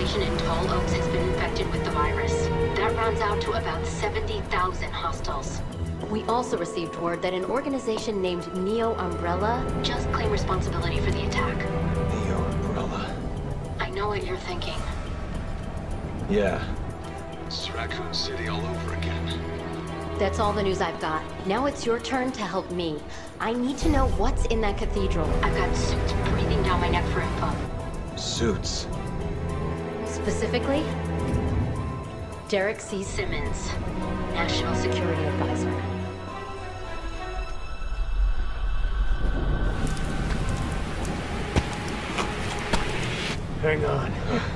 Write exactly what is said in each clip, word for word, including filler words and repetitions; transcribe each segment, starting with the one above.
station in Tall Oaks has been infected with the virus. That rounds out to about seventy thousand hostiles. We also received word that an organization named Neo Umbrella just claimed responsibility for the attack. Neo Umbrella. I know what you're thinking. Yeah. It's Raccoon City all over again. That's all the news I've got. Now it's your turn to help me. I need to know what's in that cathedral. I've got suits breathing down my neck for info. Suits. Specifically, Derek C. Simmons, National Security Advisor. Hang on.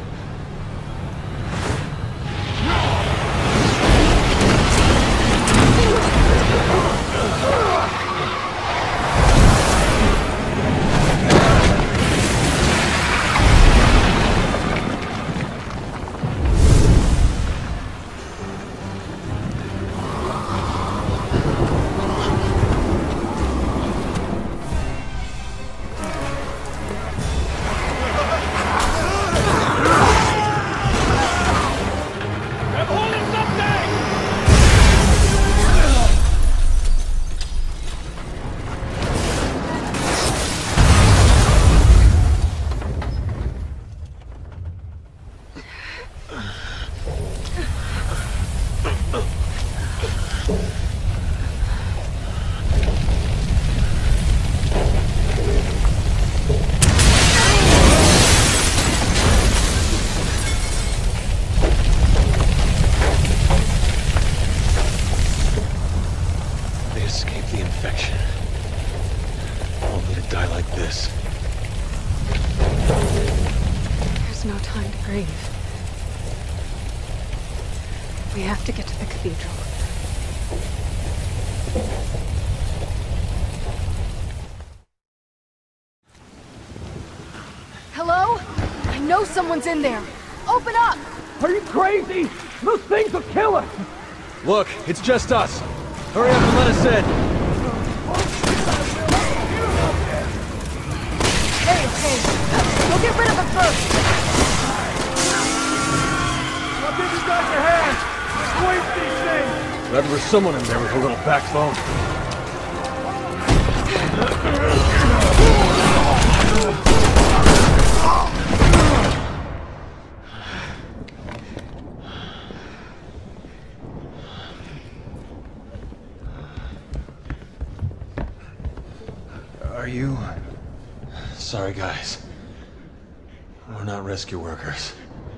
We have to get to the cathedral. Hello? I know someone's in there. Open up! Are you crazy? Those things will kill us! Look, it's just us. Hurry up and let us in. Hey, okay. We'll get rid of them first. I'll give you guys a hand. Squeeze these things. Glad there was someone in there with a little backbone. Are you... Sorry, guys. We're not rescue workers.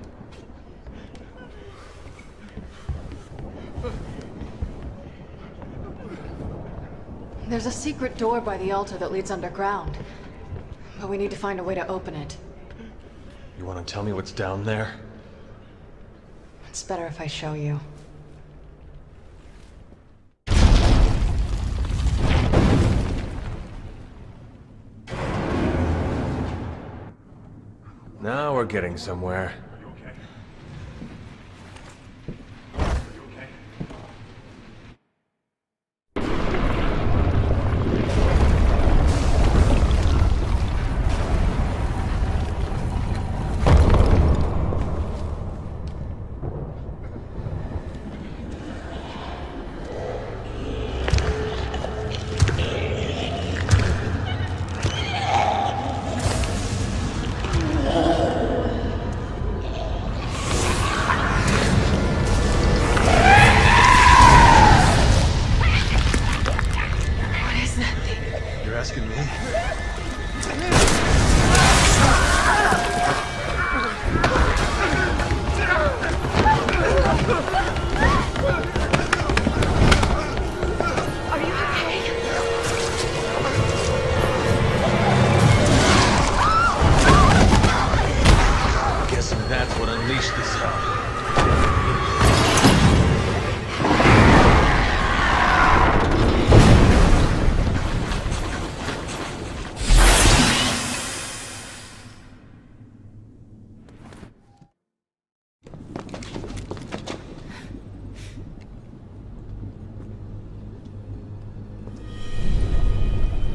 There's a secret door by the altar that leads underground. But we need to find a way to open it. You want to tell me what's down there? It's better if I show you. Now we're getting somewhere.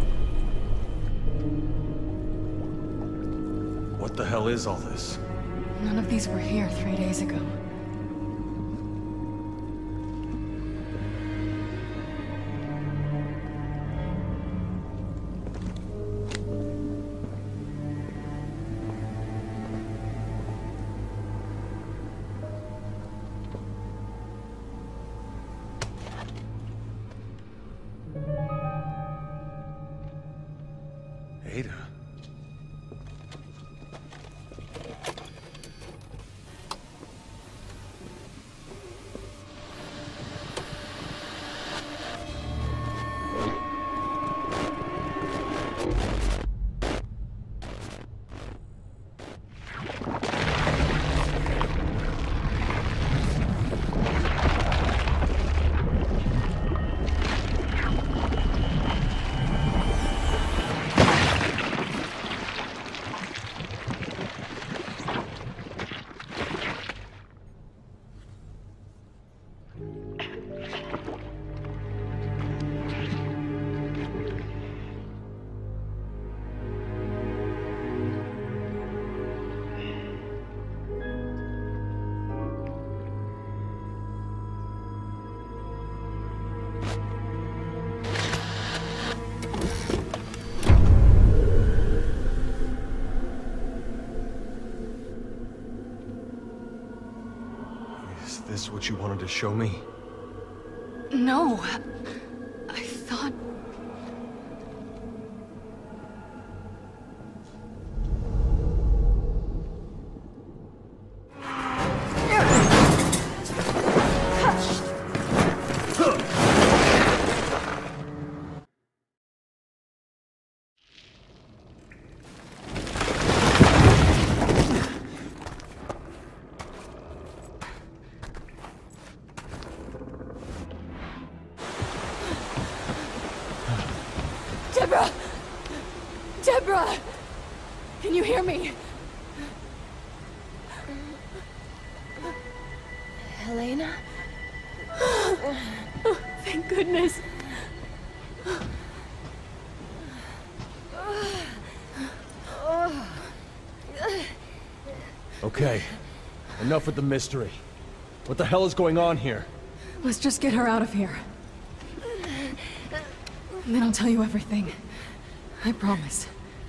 What the hell is all this? None of these were here three days ago. Ada. Is this what you wanted to show me? No. I thought... Deborah! Deborah! Can you hear me? Helena? Oh, thank goodness. Okay. Enough with the mystery. What the hell is going on here? Let's just get her out of here. And then I'll tell you everything. I promise.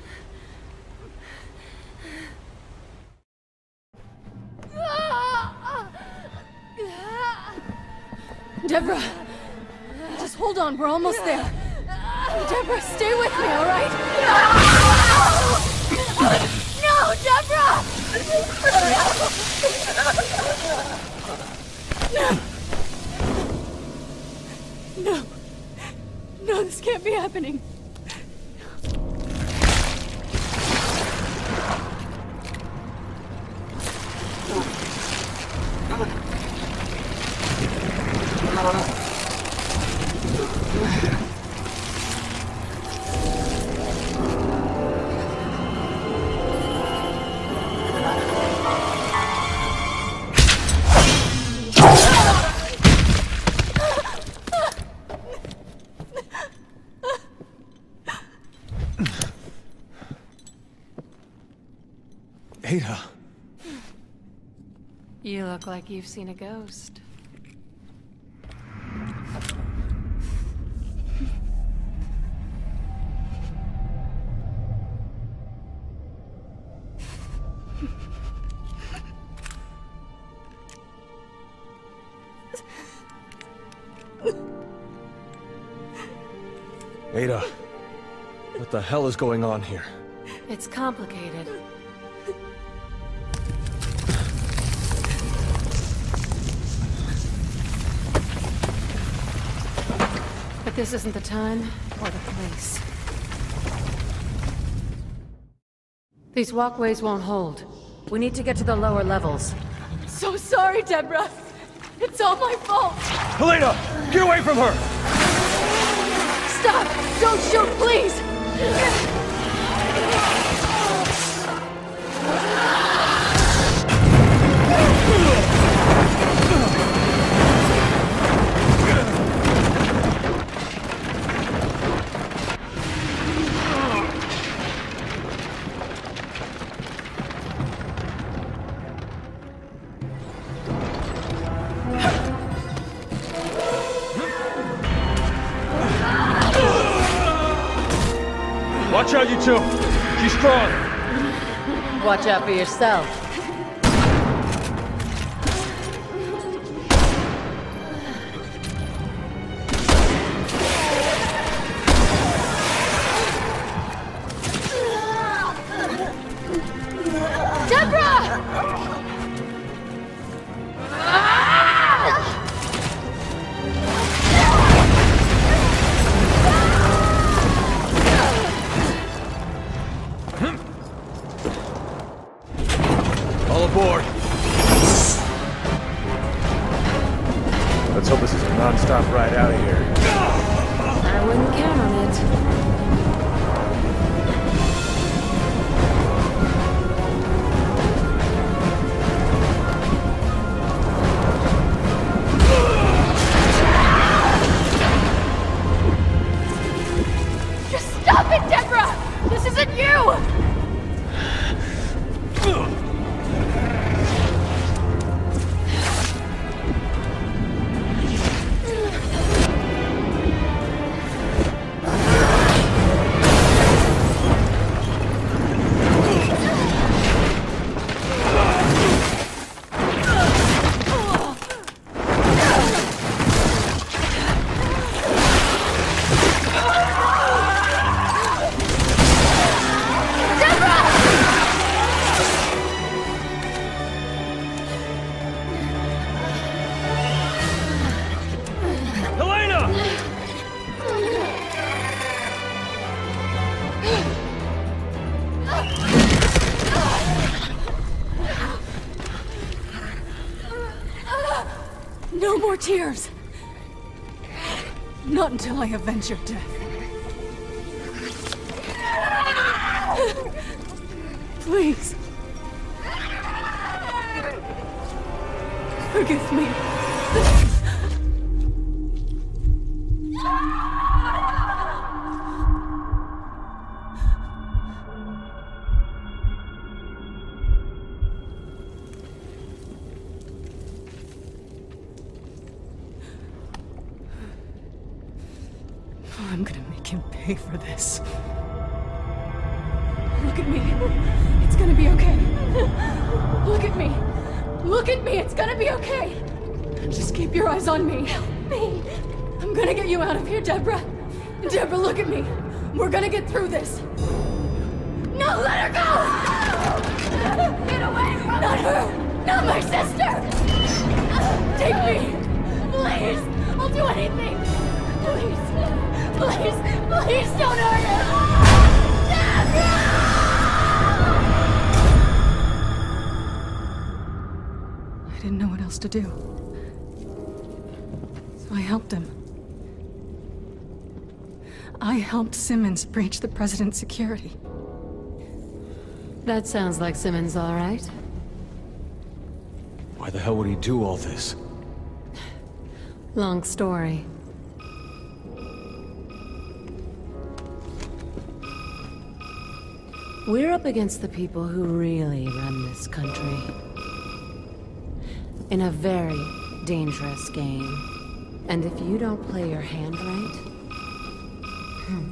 Deborah! Just hold on, we're almost there. Deborah, stay with me, all right? No! No, Deborah! No. No, this can't be happening. Ada. You look like you've seen a ghost. Ada. What the hell is going on here? It's complicated. But this isn't the time or the place. These walkways won't hold. We need to get to the lower levels. So sorry, Deborah. It's all my fault. Helena! Get away from her! Stop! Don't shoot, please! Watch out, you two! She's strong! Watch out for yourself. All aboard! Let's hope this is a non-stop ride out of here. I wouldn't count on it. Just stop it, Deborah! This isn't you! No more tears! Not until I avenge your death. Please. Forgive me. I'm gonna make him pay for this. Look at me. It's gonna be okay. Look at me. Look at me. It's gonna be okay. Just keep your eyes on me. Help me. I'm gonna get you out of here, Deborah. Deborah, look at me. We're gonna get through this. No, let her go! Get away from me! Not her! Not my sister! Take me! Please! I'll do anything! Please! Please! Please don't hurt her! Deborah! I didn't know what else to do. So I helped him. I helped Simmons breach the president's security. That sounds like Simmons, all right. Why the hell would he do all this? Long story. We're up against the people who really run this country. In a very dangerous game. And if you don't play your hand right... Hmm.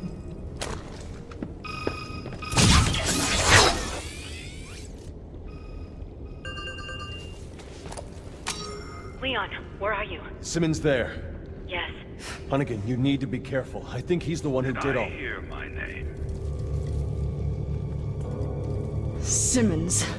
Leon, where are you? Simmons there. Yes. Hunnigan, you need to be careful. I think he's the one who did all. I hear my name. Simmons.